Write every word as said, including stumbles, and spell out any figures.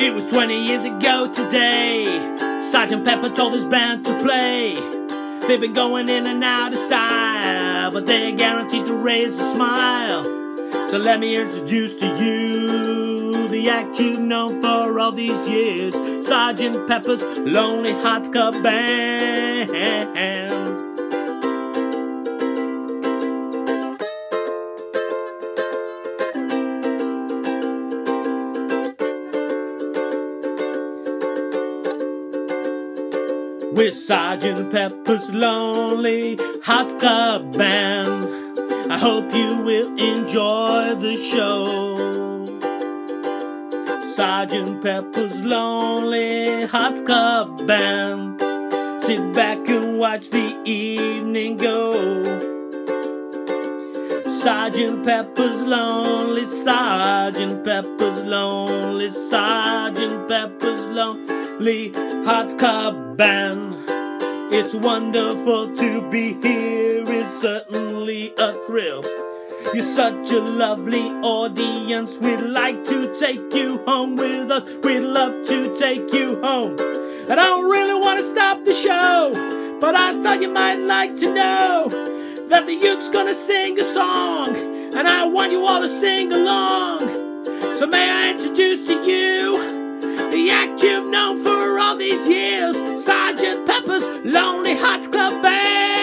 It was twenty years ago today, Sergeant Pepper told his band to play. They've been going in and out of style, but they're guaranteed to raise a smile. So let me introduce to you the act you've known for all these years, Sergeant Pepper's Lonely Hearts Club Band. With Sergeant Pepper's Lonely Hearts Club Band, I hope you will enjoy the show. Sergeant Pepper's Lonely Hearts Club Band, sit back and watch the evening go. Sergeant Pepper's Lonely, Sergeant Pepper's Lonely, Sergeant Pepper's Lonely Hearts Club Band. It's wonderful to be here, it's certainly a thrill. You're such a lovely audience, we'd like to take you home with us. We'd love to take you home. And I don't really want to stop the show, but I thought you might like to know that the Uke's gonna sing a song, and I want you all to sing along. So may I introduce to you the act you've known for all these years, Sergeant Pepper's Lonely Hearts Club Band.